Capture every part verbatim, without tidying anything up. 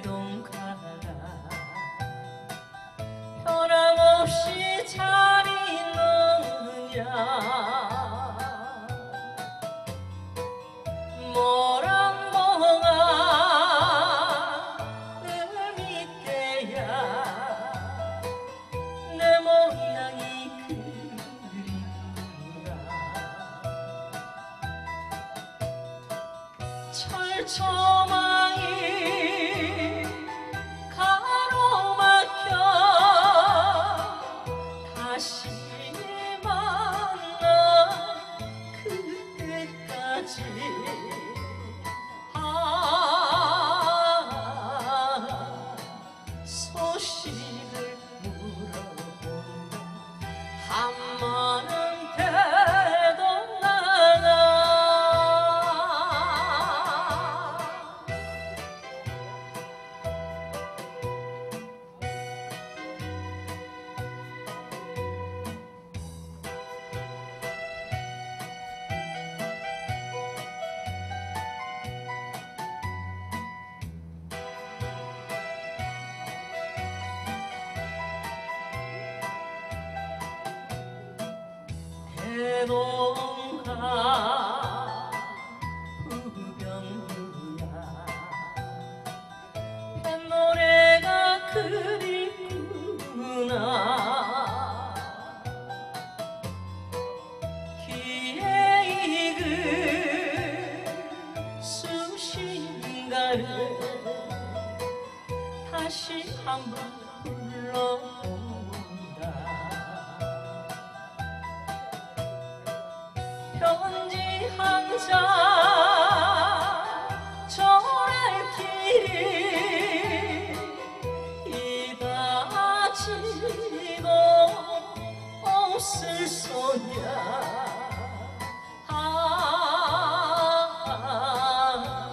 대동강 변함없이 잘 있느냐 모란봉아 늘 믿게야 내 모양이 그리구나 철조망이 가로막혀 다시 만나 그때까지 아 소식을 물어본다 한마는 대동강아 대동강 후변부야 뱃노래가 그립구나 귀에 익은 수신가를 다시 한번 불러본다 편지 한 장 전할 길이 이다지도 없을 소냐 아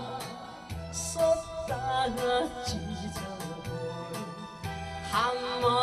썼다가 찢어버린 한마